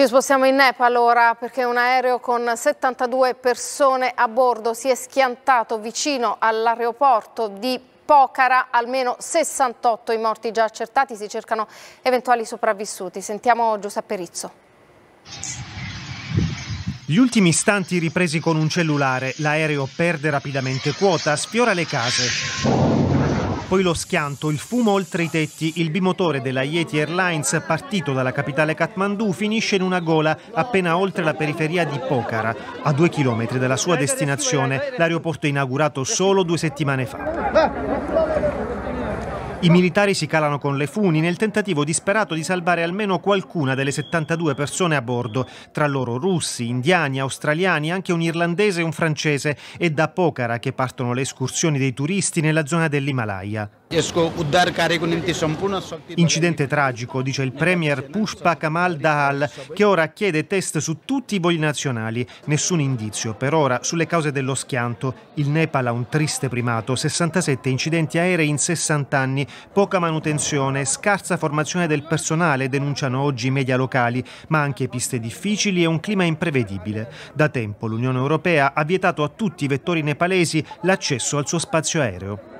Ci spostiamo in Nepal ora perché un aereo con 72 persone a bordo si è schiantato vicino all'aeroporto di Pokhara, almeno 68 i morti già accertati, si cercano eventuali sopravvissuti. Sentiamo Giuseppe Rizzo. Gli ultimi istanti ripresi con un cellulare, l'aereo perde rapidamente quota, sfiora le case. Poi lo schianto, il fumo oltre i tetti, il bimotore della Yeti Airlines partito dalla capitale Kathmandu finisce in una gola appena oltre la periferia di Pokhara, a 2 chilometri dalla sua destinazione, l'aeroporto inaugurato solo 2 settimane fa. I militari si calano con le funi nel tentativo disperato di salvare almeno qualcuna delle 72 persone a bordo, tra loro russi, indiani, australiani, anche un irlandese e un francese, e da Pokhara che partono le escursioni dei turisti nella zona dell'Himalaya. Incidente tragico, dice il premier Pushpa Kamal Dahal, che ora chiede test su tutti i voli nazionali. Nessun indizio per ora sulle cause dello schianto. Il Nepal ha un triste primato, 67 incidenti aerei in 60 anni, poca manutenzione, scarsa formazione del personale, denunciano oggi i media locali, ma anche piste difficili e un clima imprevedibile. Da tempo l'Unione Europea ha vietato a tutti i vettori nepalesi l'accesso al suo spazio aereo.